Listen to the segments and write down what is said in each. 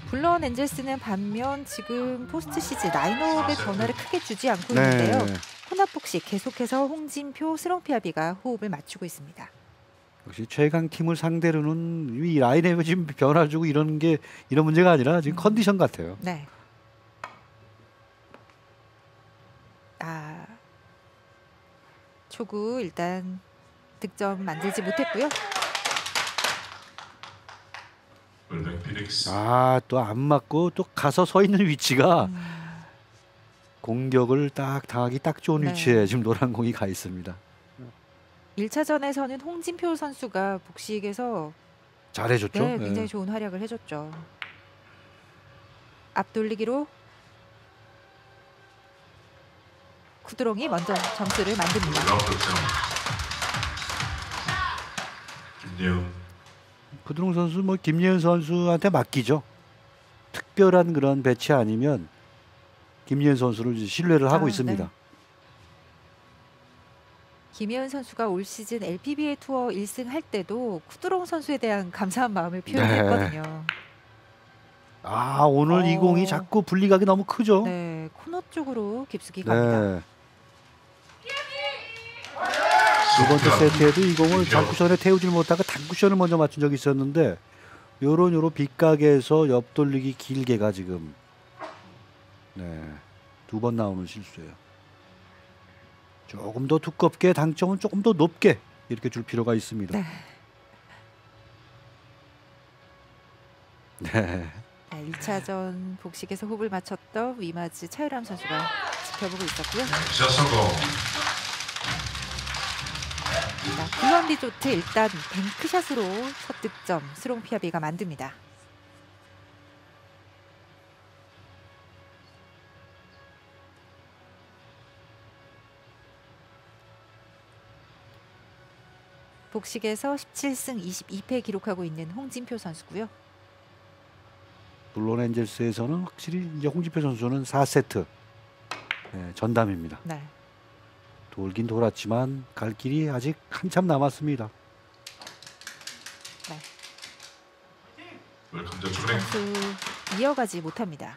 블런 엔젤스는 반면 지금 포스트 시즌 라인업의 변화를 크게 주지 않고 네. 있는데요. 혼합복식 계속해서 홍진표, 스롱피아비가 호흡을 맞추고 있습니다. 역시 최강 팀을 상대로는 이 라인업에 지금 변화를 주고 이런 문제가 아니라 지금 컨디션 같아요. 네. 아, 초구 일단 득점 만들지 못했고요. 또 안 맞고 또 가서 서 있는 위치가 공격을 딱 당하기 딱 좋은 네. 위치에 지금 노란 공이 가 있습니다. 1차전에서는 홍진표 선수가 복식에서 잘해줬죠. 네, 굉장히 좋은 활약을 해줬죠. 앞돌리기로 쿠드롱이 먼저 점수를 만듭니다. 쿠드롱 선수 김예은 선수한테 맡기죠. 특별한 그런 배치 아니면 김예은 선수를 신뢰를 하고 있습니다. 네. 김예은 선수가 올 시즌 LPBA 투어 1승 할 때도 쿠드롱 선수에 대한 감사한 마음을 표현했거든요. 오늘 이 공이 자꾸 분리각이 너무 크죠. 네, 코너 쪽으로 깊숙이 갑니다. 두 번째 세트에도 이 공을 장쿠션에 태우질 못하고 단쿠션을 먼저 맞춘 적이 있었는데 요런 빗각에서 옆돌리기 길게가 지금 두 번 나오는 실수예요. 조금 더 두껍게 당점은 조금 더 높게 이렇게 줄 필요가 있습니다. 네. 1차전 복식에서 호흡을 맞췄던 위마즈 차유람 선수가 지켜보고 있었고요. 블런 리조트 일단 뱅크샷으로 첫 득점 스롱피아비가 만듭니다. 복식에서 17승 22패 기록하고 있는 홍진표 선수고요. 블론 엔젤스에서는 확실히 이제 홍진표 선수는 4세트 전담입니다. 네. 돌긴 돌았지만 갈 길이 아직 한참 남았습니다. 점수 이어가지 못합니다.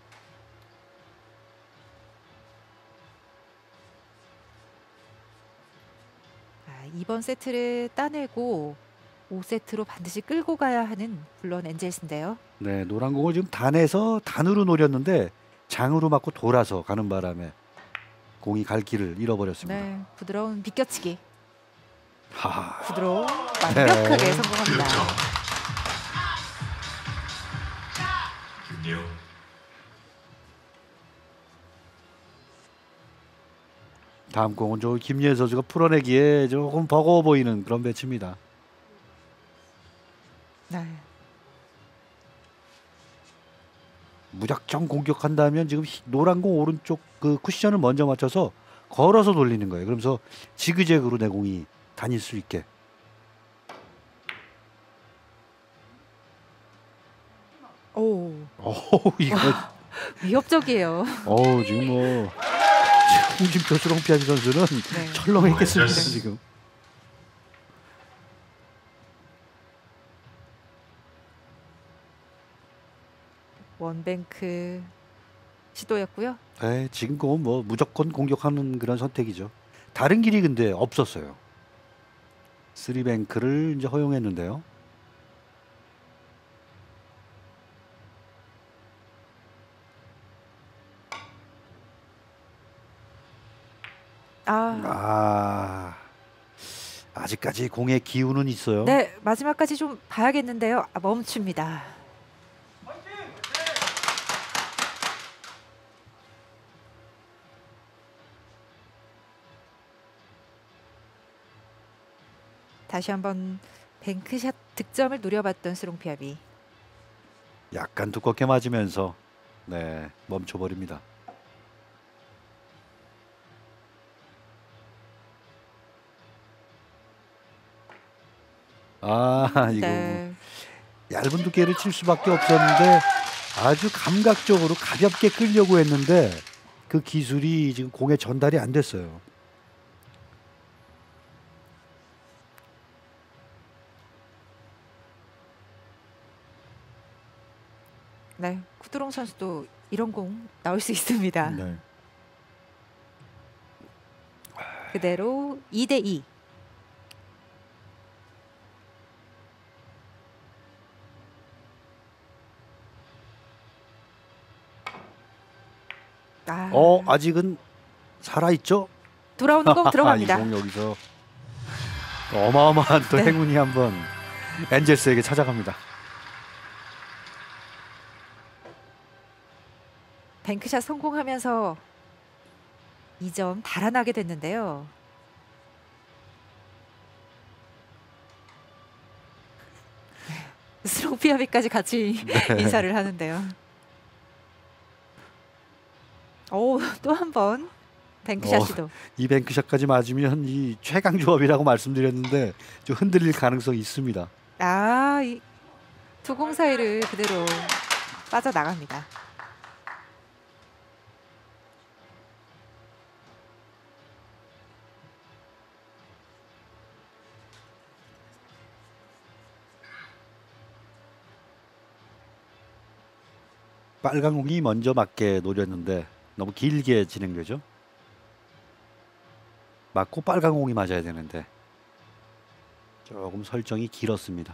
이번 세트를 따내고 5세트로 반드시 끌고 가야 하는 블런 엔젤스인데요. 네, 노란 공을 지금 단에서 단으로 노렸는데 장으로 맞고 돌아서 가는 바람에 공이 갈 길을 잃어버렸습니다. 네, 부드러운 비껴치기. 하하. 부드러운 완벽하게 성공합니다. 다음 공은 김예은 선수가 풀어내기에 조금 버거워 보이는 그런 배치입니다. 네. 무작정 공격한다면 지금 노란 공 오른쪽 그 쿠션을 먼저 맞춰서 걸어서 돌리는 거예요. 그러면서 지그재그로 내 공이 다닐 수 있게. 이거 위협적이에요. 지금 홍진표 스롱피아비 선수는 철렁했겠습니다 지금. 원뱅크 시도였고요. 네, 지금 그건 무조건 공격하는 그런 선택이죠. 다른 길이 근데 없었어요. 3뱅크를 이제 허용했는데요. 아직까지 공의 기운은 있어요. 네, 마지막까지 좀 봐야겠는데요. 멈춥니다. 다시 한번 뱅크샷 득점을 노려봤던 스롱피아비. 약간 두껍게 맞으면서 멈춰버립니다. 이거 얇은 두께를 칠 수밖에 없었는데 아주 감각적으로 가볍게 끌려고 했는데 그 기술이 지금 공에 전달이 안 됐어요. 네, 쿠드롱 선수도 이런 공 나올 수 있습니다. 네. 그대로 2대2. 아직은 살아 있죠? 돌아오는 공 들어갑니다. 이공 여기서 어마어마한 또 네. 행운이 한번 엔젤스에게 찾아갑니다. 뱅크샷 성공하면서 2점 달아나게 됐는데요. 스롱피아비까지 같이 네. 인사를 하는데요. 또 한 번 뱅크샷 시도. 이 뱅크샷까지 맞으면 이 최강 조합이라고 말씀드렸는데 좀 흔들릴 가능성이 있습니다. 이 두 공 사이를 그대로 빠져나갑니다. 빨간 공이 먼저 맞게 노렸는데 너무 길게 진행되죠. 맞고 빨간 공이 맞아야 되는데 조금 설정이 길었습니다.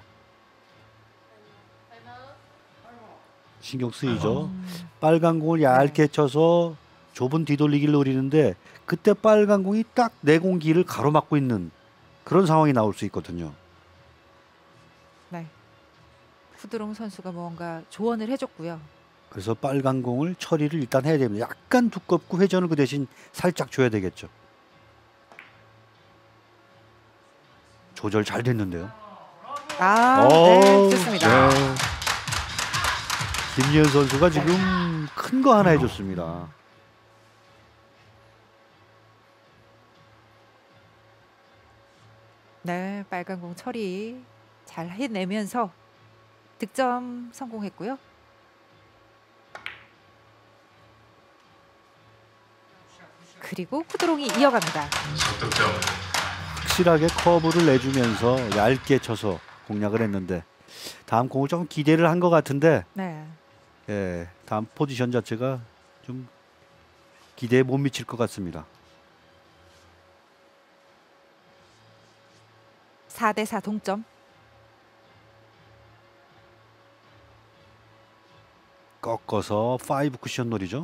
신경 쓰이죠. 빨간 공을 얇게 쳐서 좁은 뒤돌리기를 노리는데 그때 빨간 공이 딱 내 공기를 가로막고 있는 그런 상황이 나올 수 있거든요. 네. 쿠드롱 선수가 뭔가 조언을 해줬고요. 그래서 빨간 공을 처리를 일단 해야 됩니다. 약간 두껍고 회전을 그 대신 살짝 줘야 되겠죠. 조절 잘 됐는데요. 네, 좋습니다. 네. 김예은 선수가 지금 큰 거 하나 해줬습니다. 네, 빨간 공 처리 잘 해내면서 득점 성공했고요. 그리고 쿠드롱이 이어갑니다. 확실하게 커브를 내주면서 얇게 쳐서 공략을 했는데 다음 공을 좀 기대를 한 것 같은데 네. 예, 다음 포지션 자체가 좀 기대에 못 미칠 것 같습니다. 4대4 동점. 꺾어서 5 쿠션 놀이죠.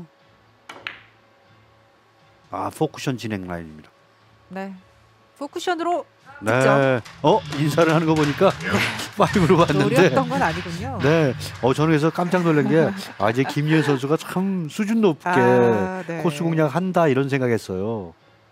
4 쿠션 진행 라인입니다. 네. 포쿠션으로 네. 득점. 인사를 하는 거 보니까 5로 봤는데. 노렸던 건 아니군요. 네. 저는 그래서 깜짝 놀란 게 이제 김예은 선수가 참 수준 높게 네. 코스 공략한다 이런 생각했어요.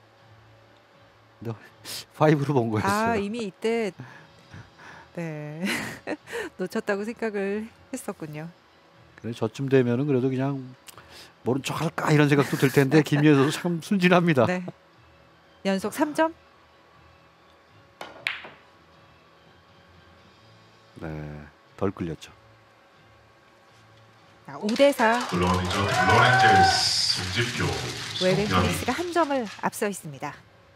근데 5로 본 거였어요. 이미 이때 네. 놓쳤다고 생각을 했었군요. 그래 저쯤 되면은 그래도 그냥 모른 척 할까 이런 생각도 들 텐데 김예은 선수 참 순진합니다. 네. 연속 3점. 네. 덜 끌렸죠. 5대4 물론이죠. 로렌젤스 송지표 웰빙 송영희 피닉스가 한 점을 앞서 있습니다.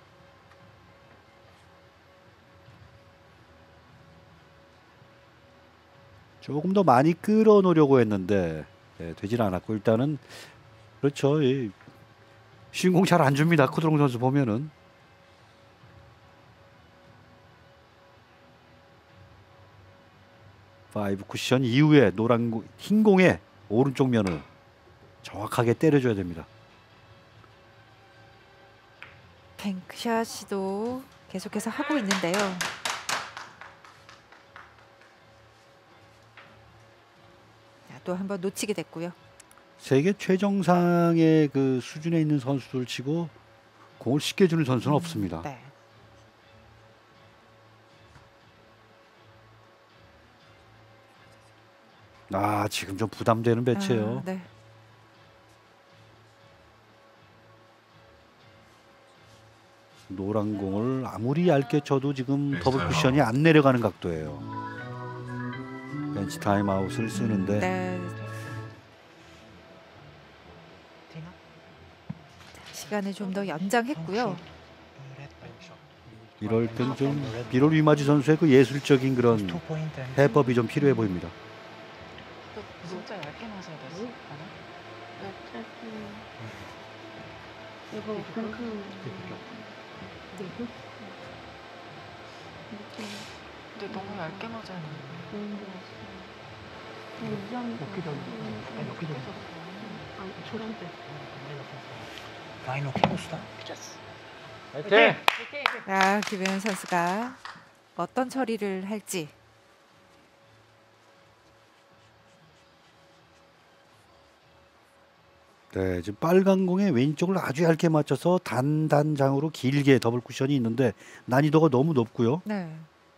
조금 더 많이 끌어놓으려고 했는데 되질 않았고 일단은 그렇죠. 쉬운 공 잘 안 줍니다. 쿠드롱 선수 보면은. 파이브 쿠션 이후에 흰 공에 오른쪽 면을 정확하게 때려줘야 됩니다. 뱅크샷 시도 계속해서 하고 있는데요. 또 한 번 놓치게 됐고요. 세계 최정상의 그 수준에 있는 선수들 치고 공을 쉽게 주는 선수는 없습니다. 네. 지금 좀 부담되는 배치예요. 네. 노란 공을 아무리 얇게 쳐도 지금 더블 쿠션이 안 내려가는 각도예요. 벤치 타임아웃을 쓰는데 네. 시간을 좀 더 연장했고요. 이럴 땐 좀 비롤 위마지 선수의 그 예술적인 그런 해법이 좀 필요해 보입니다. 진짜 얇게 맞아야 됐어. 알아? 여보 콩콩 근데 너무 얇게 맞아야 돼. 아, 김혜연 선수가 어떤 처리를 할지. 네, 지금 빨간 공에 왼쪽을 아주 얇게 맞춰서 단단장으로 길게 더블 쿠션이 있는데 난이도가 너무 높고요. 네.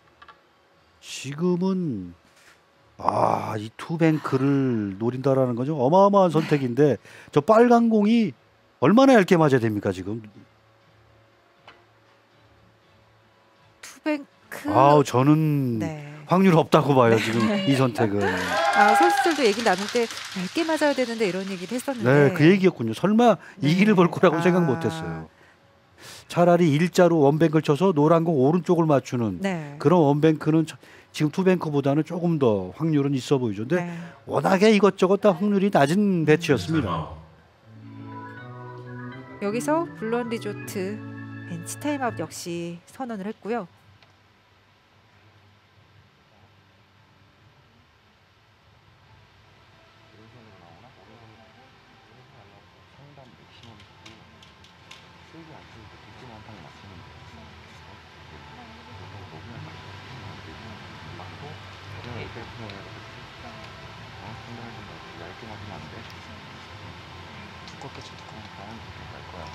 지금은 이 투뱅크를 노린다라는 건 좀 어마어마한 선택인데 저 빨간 공이 얼마나 얇게 맞아야 됩니까 지금? 투뱅크. 저는 네. 확률 없다고 봐요 지금 이 선택은. 선수들도 얘기 나눌 때 얇게 맞아야 되는데 이런 얘기를 했었는데. 네, 그 얘기였군요. 설마 네. 이 길을 볼 거라고 생각 못했어요. 차라리 일자로 원뱅크를 쳐서 노란 공 오른쪽을 맞추는 네. 그런 원뱅크는 지금 투뱅크보다는 조금 더 확률은 있어 보이죠. 근데 네. 워낙에 이것저것 다 확률이 낮은 배치였습니다. 타임아웃. 여기서 블론 리조트 벤치 타임아웃 역시 선언을 했고요. 두껍게 쳐 두꺼운 바람 갈 거야.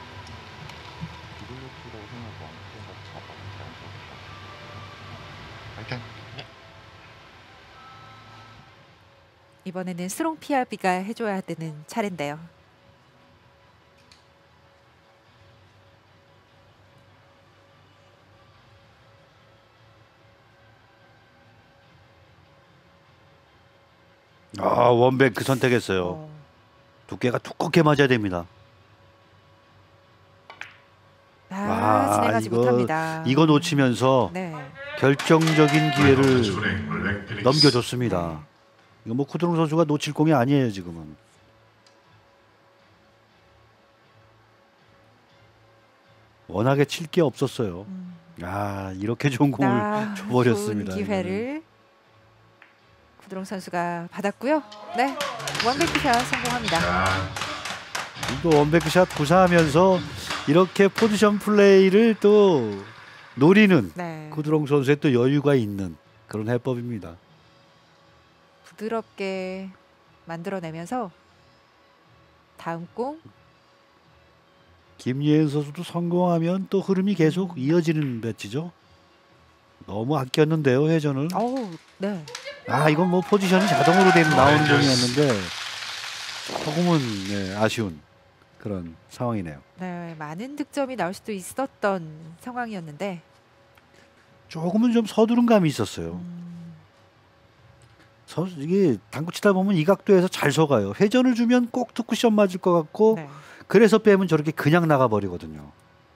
파이팅. 이번에는 스롱 PRB가 해줘야 되는 차례인데요. 원뱅크 선택했어요. 두께가 두껍게 맞아야 됩니다. 진행하지 못합니다. 이거 놓치면서 네. 결정적인 기회를 스프링 블랙 피닉스. 넘겨줬습니다. 이거 뭐 쿠드롱 선수가 놓칠 공이 아니에요 지금은. 워낙에 칠 게 없었어요. 이렇게 좋은 공을 줘버렸습니다. 좋은 기회를 구드롱 선수가 받았고요. 네, 원뱅크샷 성공합니다. 또 원뱅크샷 구사하면서 이렇게 포지션 플레이를 또 노리는 네, 쿠드롱 선수의 또 여유가 있는 그런 해법입니다. 부드럽게 만들어내면서 다음 공. 김예은 선수도 성공하면 또 흐름이 계속 이어지는 배치죠. 너무 아꼈는데요 회전을. 네. 이건 뭐 포지션이 자동으로 나오는 공이었는데 조금은 아쉬운 그런 상황이네요. 네, 많은 득점이 나올 수도 있었던 상황이었는데 조금은 좀 서두른 감이 있었어요. 이게 당구 치다 보면 이 각도에서 잘 속아요. 회전을 주면 꼭 투쿠션 맞을 것 같고 네. 그래서 빼면 저렇게 그냥 나가버리거든요.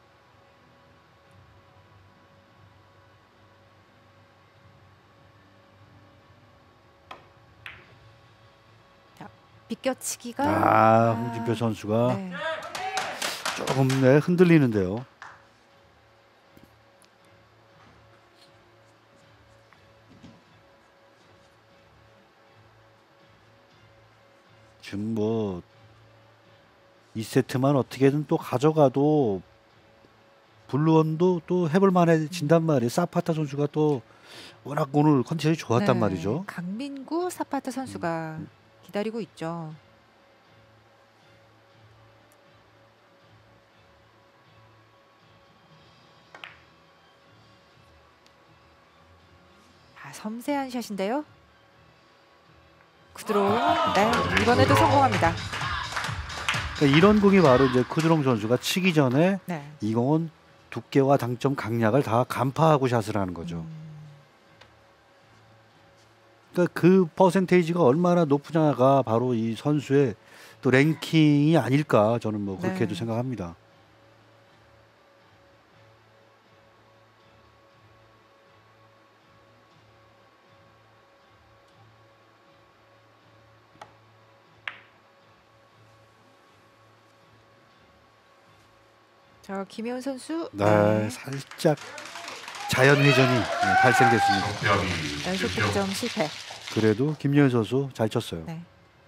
비껴치기가 홍진표 선수가 네. 조금 흔들리는데요. 지금 뭐 2세트만 어떻게든 또 가져가도 블루원도 또 해볼 만해진단 말이에요. 사파타 선수가 또 워낙 오늘 컨디션이 좋았단 네, 말이죠. 강민구 사파타 선수가 기다리고 있죠. 섬세한 샷인데요. 구드롱. 네, 이번에도 성공합니다. 그러니까 이런 공이 바로 이제 쿠드롱 선수가 치기 전에 네. 이 공은 두께와 당점 강약을 다 간파하고 샷을 하는 거죠. 그러니까 그 퍼센테이지가 얼마나 높으냐가 바로 이 선수의 또 랭킹이 아닐까 저는 뭐 그렇게도 네. 생각합니다. 자, 김혜은 선수. 네, 살짝 자연 회전이 발생됐습니다. 성벽이 연속 10표. 득점 실패. 그래도 김예은 선수 잘 쳤어요. 네.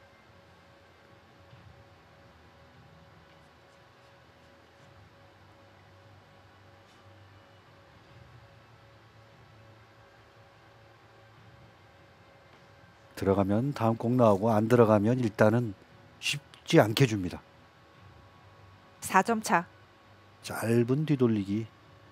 들어가면 다음 공 나오고 안 들어가면 일단은 쉽지 않게 줍니다. 4점 차. 짧은 뒤돌리기.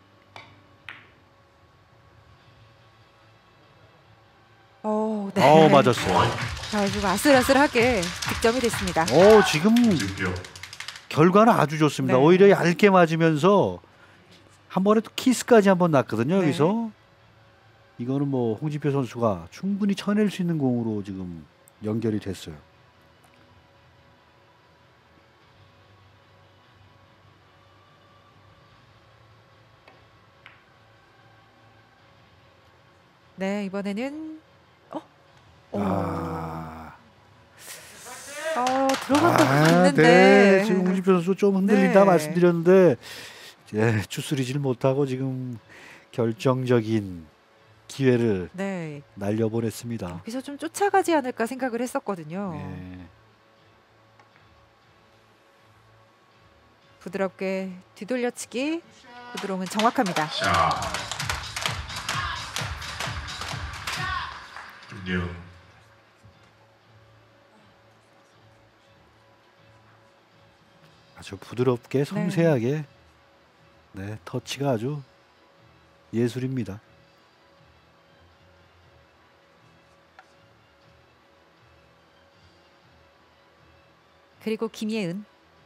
네. 맞았어요. 자, 좀 아슬아슬하게 득점이 됐습니다. 지금 10표. 결과는 아주 좋습니다. 네. 오히려 얇게 맞으면서 한 번에 또 키스까지 한번 났거든요. 네. 여기서 이거는 뭐 홍지표 선수가 충분히 쳐낼 수 있는 공으로 지금 연결이 됐어요. 네, 이번에는 들어간 것 같는데. 네. 지금 홍지표 선수 좀 흔들린다 네. 말씀드렸는데 추스리질 못하고 지금 결정적인 기회를 네. 날려보냈습니다. 여기서 좀 쫓아가지 않을까 생각을 했었거든요. 네. 부드럽게 뒤돌려치기. 부드러움은 정확합니다. 자. 김예은. 아주 부드럽게 섬세하게 터치가 아주 예술입니다. 그리고 김예은.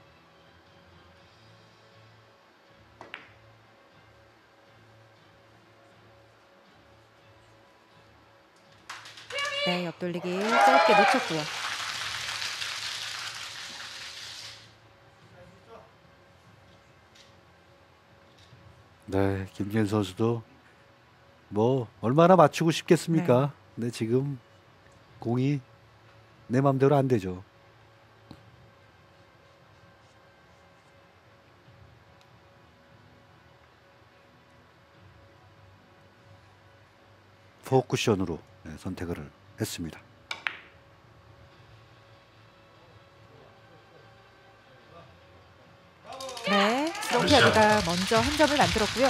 네, 옆돌리기 짧게 놓쳤고요. 네, 김예은 선수도 뭐 얼마나 맞추고 싶겠습니까? 근데 지금 공이 내 맘대로 안 되죠. 포쿠션으로 선택을 했습니다. 네, 스롱피아드가 먼저 한 점을 만들었고요.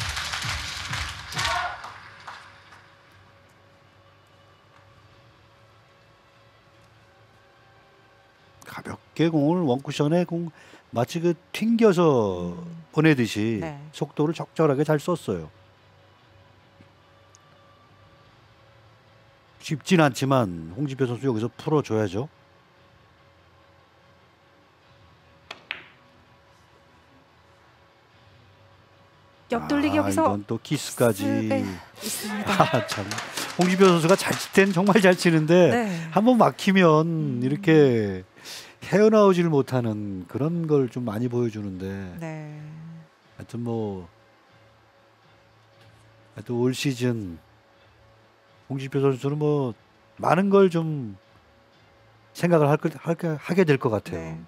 가볍게 공을 원쿠션에 공 마치 그 튕겨서 보내듯이 네. 속도를 적절하게 잘 썼어요. 쉽진 않지만 홍지표 선수 여기서 풀어줘야죠. 옆돌리기 여기서 이건 또 키스까지. 네, 있습니다. 참 홍지표 선수가 잘 칠 땐 정말 잘 치는데 네. 한번 막히면 이렇게 헤어나오지를 못하는 그런 걸 좀 많이 보여주는데 네. 하여튼 올 시즌 홍지표 선수는 뭐 많은 걸 좀 생각을 하게 될 것 같아요. 네.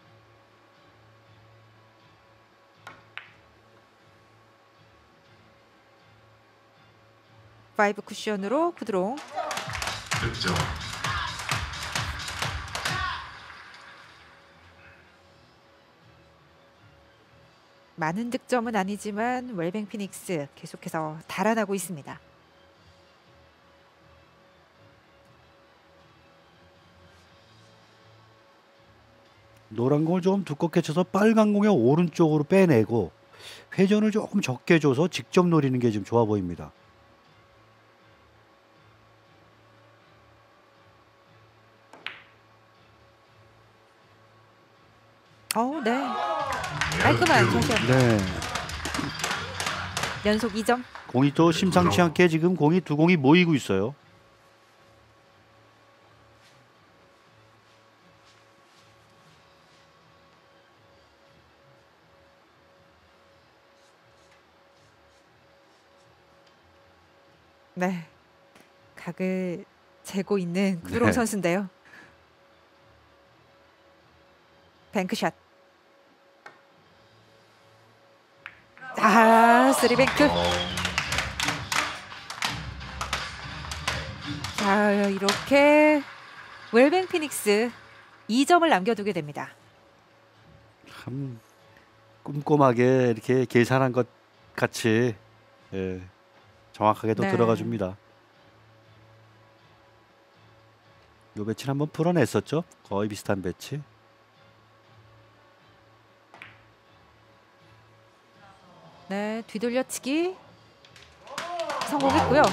파이브 쿠션으로 구드롱. 득점. 많은 득점은 아니지만 웰뱅 피닉스 계속해서 달아나고 있습니다. 노란 공을 조금 두껍게 쳐서 빨간 공의 오른쪽으로 빼내고 회전을 조금 적게 줘서 직접 노리는 게 좀 좋아 보입니다. 네. 깔끔한 샷이었네요. 네. 연속 2점. 공이 또 심상치 않게 지금 두 공이 모이고 있어요. 네. 각을 재고 있는 구드롱 네. 선수인데요. 뱅크샷. 쓰리뱅크. 자, 이렇게 웰뱅 피닉스 2점을 남겨두게 됩니다. 참 꼼꼼하게 이렇게 계산한 것 같이 정확하게 또 네. 들어가 줍니다. 요 배치를 한번 풀어냈었죠. 거의 비슷한 배치. 네, 뒤돌려치기 성공했고요.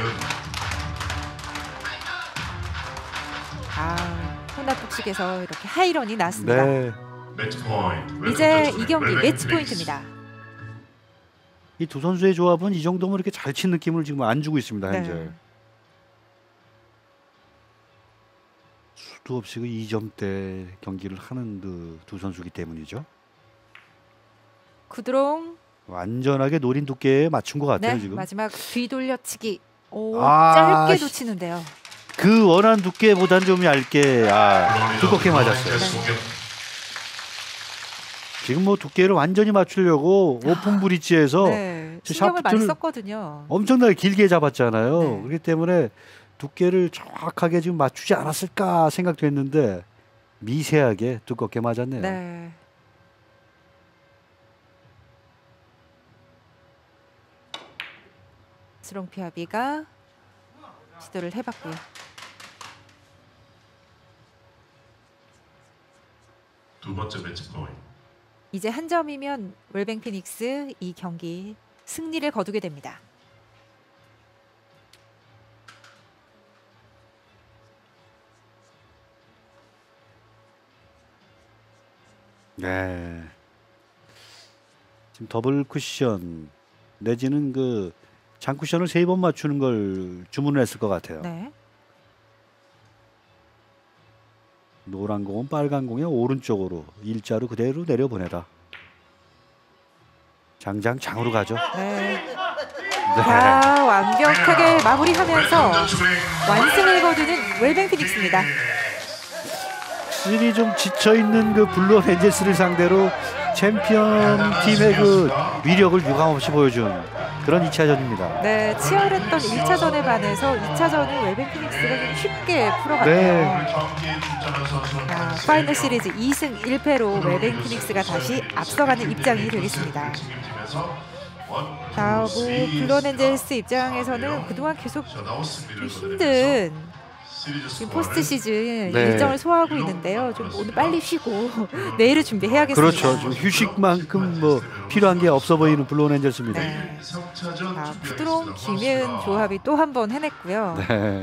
혼합복식에서 이렇게 하이런이 났습니다. 네. 매치 포인트. 이제 이 경기 매치 포인트입니다. 이 두 선수의 조합은 이 정도면 이렇게 잘 친 느낌을 지금 안 주고 있습니다. 현재. 네. 수도 없이 그 2점대 경기를 하는 그 두 선수이기 때문이죠. 구드롱. 완전하게 노린 두께에 맞춘 것 같아요. 네, 지금. 마지막 뒤돌려치기. 오, 아, 짧게 씨. 놓치는데요. 그 원한 두께보단 좀 얇게 두껍게 맞았어요. 지금 뭐 두께를 완전히 맞추려고 오픈 브릿지에서 네, 신경을 많이 샤프트를 썼거든요. 엄청나게 길게 잡았잖아요. 네. 그렇기 때문에 두께를 정확하게 지금 맞추지 않았을까 생각도 했는데 미세하게 두껍게 맞았네요. 네. 스롱피아비가 시도를 해봤고요. 두 번째 매치 포인트. 이제 한 점이면 웰뱅 피닉스 이 경기 승리를 거두게 됩니다. 네. 지금 더블 쿠션 내지는 그 장쿠션을 3번 맞추는 걸 주문을 했을 것 같아요. 네. 노란 공은 빨간 공의 오른쪽으로 일자로 그대로 내려보내다. 장으로 가죠. 네. 네. 자, 완벽하게 마무리하면서 완승을 거두는 웰뱅 피닉스입니다. 확실히 좀 지쳐있는 그 블루 렌젤스를 상대로 챔피언 팀의 그 위력을 유감없이 보여준 그런 2차전입니다. 네, 치열했던 1차전에 반해서 2차전은 웰뱅 피닉스가 좀 쉽게 풀어갔네요. 네. 파이널 시리즈 2승 1패로 웰뱅 피닉스가 다시 앞서가는 입장이 되겠습니다. 자, 뭐 블루엔젤스 입장에서는 그동안 계속 좀 힘든 지금 포스트 시즌 네. 일정을 소화하고 있는데요. 좀 오늘 빨리 쉬고 내일을 준비해야겠습니다. 그렇죠. 좀 휴식만큼 뭐 필요한 게 없어 보이는 블루 렌젤스입니다. 네. 자, 푸드롱 김예은 조합이 또 한 번 해냈고요. 네.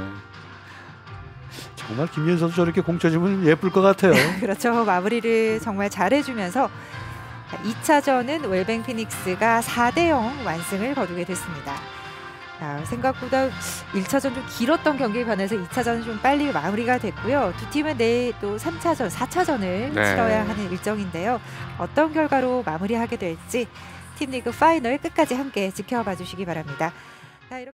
정말 김예은 선수 저렇게 공 쳐주면 예쁠 것 같아요. 그렇죠. 마무리를 정말 잘해주면서 2차전은 웰뱅 피닉스가 4대0 완승을 거두게 됐습니다. 생각보다 1차전 좀 길었던 경기에 반해서 2차전은 좀 빨리 마무리가 됐고요. 두 팀은 내일 또 3차전, 4차전을 네. 치러야 하는 일정인데요. 어떤 결과로 마무리하게 될지 팀리그 파이널 끝까지 함께 지켜봐 주시기 바랍니다. 자, 이렇게